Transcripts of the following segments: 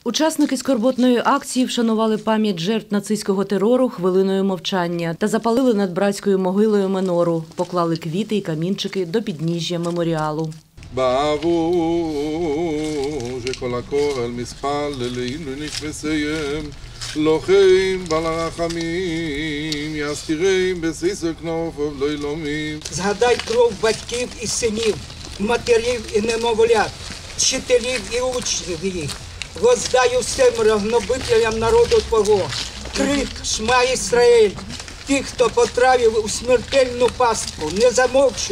Учасники скорботної акції вшанували пам'ять жертв нацистського терору хвилиною мовчання та запалили над братською могилою менору, поклали квіти і камінчики до підніжжя меморіалу. Згадай кров батьків і синів, матерів і немовлят, вчителів і учнів їх. Воздаю всім гнобителям народу Твого. Крик «Шма Ісраїль!» Тих, хто потрапив у смертельну пастку, не замовчуй.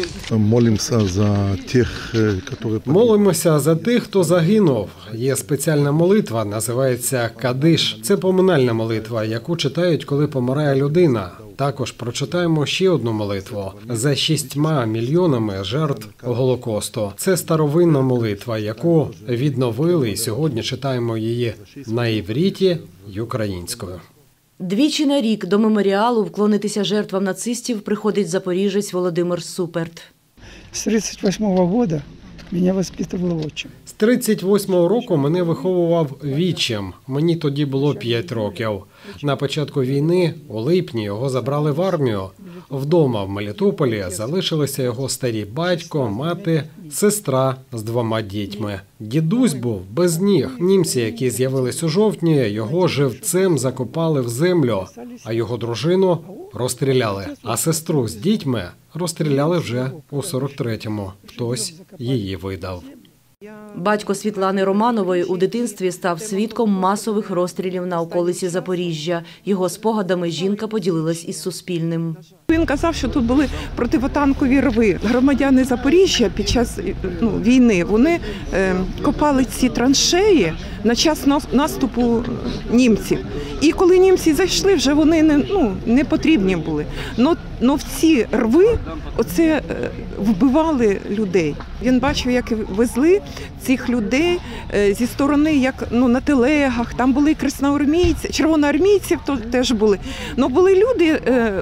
Молимося за тих, хто загинув. Є спеціальна молитва, називається Кадиш. Це поминальна молитва, яку читають, коли помирає людина. Також прочитаємо ще одну молитву за 6 мільйонами жертв Голокосту. Це старовинна молитва, яку відновили, і сьогодні читаємо її на івріті й українською. Двічі на рік до меморіалу вклонитися жертвам нацистів приходить запоріжець Володимир Суперт. З 38-го року мене воспитував отчим. З 38-го року мене виховував відчим. Мені тоді було 5 років. На початку війни, у липні, його забрали в армію. Вдома в Мелітополі залишилися його старі батько, мати, сестра з 2 дітьми. Дідусь був без ніг. Німці, які з'явились у жовтні, його живцем закопали в землю, а його дружину розстріляли. А сестру з дітьми розстріляли вже у 43-му. Хтось її видав. Батько Світлани Романової у дитинстві став свідком масових розстрілів на околиці Запоріжжя. Його спогадами жінка поділилась із Суспільним. Він казав, що тут були противотанкові рви. Громадяни Запоріжжя під час війни вони копали ці траншеї на час наступу німців. І коли німці зайшли, вже вони не потрібні були. Но в ці рви оце вбивали людей. Він бачив, як везли цих людей зі сторони, як на телегах, там були красноармійці, червоноармійці теж були. Но були люди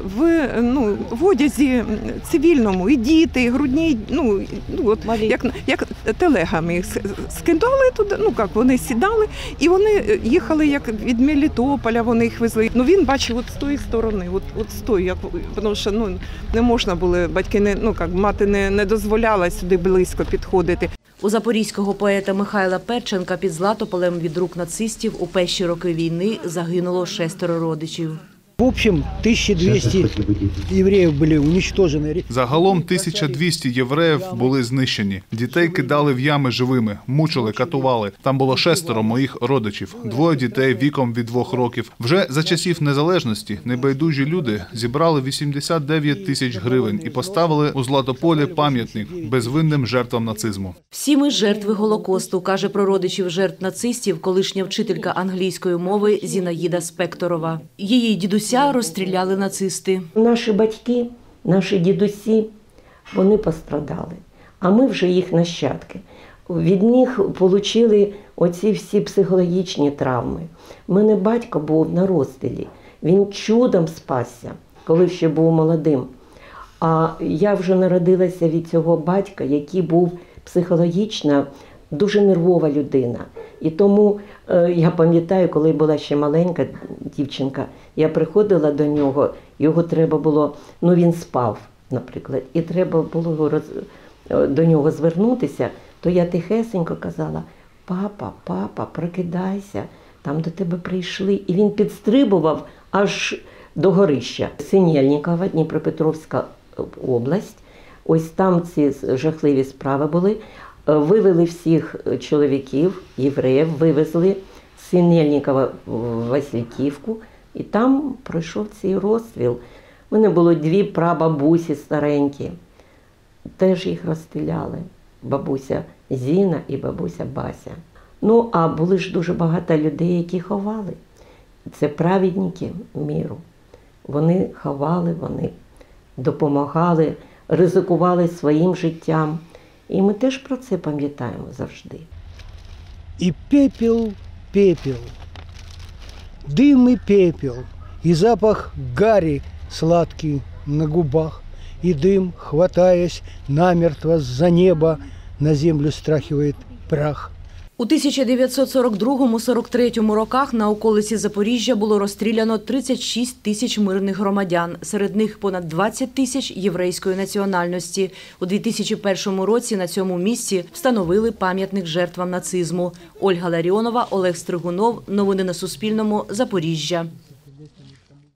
в одязі цивільному, і діти, і грудні, як телегами їх скидали туди, вони сідали, і вони їхали, як від Мелітополя вони їх везли. Він бачив от з тої сторони, от з тої, тому що не можна було, батьки мати не дозволяла сюди близько підходити. У запорізького поета Михайла Перченка під Златополем від рук нацистів у перші роки війни загинуло 6 родичів. В общем, 1200 євреїв були уничтожені. Загалом 1200 євреїв були знищені. Дітей кидали в ями живими, мучили, катували. Там було 6 моїх родичів, 2 дітей віком від 2 років. Вже за часів незалежності небайдужі люди зібрали 89 тисяч гривень і поставили у Златополі пам'ятник безвинним жертвам нацизму. Всі ми жертви Голокосту, каже про родичів жертв нацистів колишня вчителька англійської мови Зінаїда Спекторова. Її дідуся розстріляли нацисти. Наші батьки, наші дідусі, вони пострадали, а ми вже їх нащадки. Від них отримали оці всі психологічні травми. У мене батько був на розстрілі, він чудом спасся, коли ще був молодим. А я вже народилася від цього батька, який був психологічно дуже нервова людина. І тому я пам'ятаю, коли була ще маленька дівчинка, я приходила до нього, його треба було, він спав, наприклад, і треба було до нього звернутися, то я тихесенько казала: папа, прокидайся, там до тебе прийшли. І він підстрибував аж до горища. Синельникова, Дніпропетровська область, ось там ці жахливі справи були. Вивели всіх чоловіків, євреїв, вивезли з Синельникова в Васильківку, і там пройшов цей розстріл. У мене було 2 прабабусі старенькі, теж їх розстріляли. Бабуся Зіна і бабуся Бася. А були ж дуже багато людей, які ховали. Це праведники миру. Вони ховали, вони допомагали, ризикували своїм життям. І ми теж про це пам'ятаємо завжди. І пепел, дим і пепел, і запах гарі сладкий на губах, і дим, хватаясь намертво за неба, на землю страхивает прах. У 1942-43 роках на околиці Запоріжжя було розстріляно 36 тисяч мирних громадян, серед них понад 20 тисяч єврейської національності. У 2001 році на цьому місці встановили пам'ятник жертвам нацизму. Ольга Ларіонова, Олег Стригунов. Новини на Суспільному. Запоріжжя.